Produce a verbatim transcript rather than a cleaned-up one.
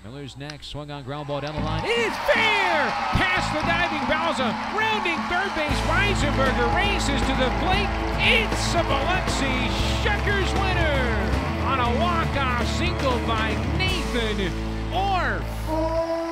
Miller's next, swung on ground ball down the line. It's fair! Past the diving Balza, rounding third base. Reisenberger races to the plate. It's a Biloxi Shuckers winner on a walk-off single by Nathan Orff.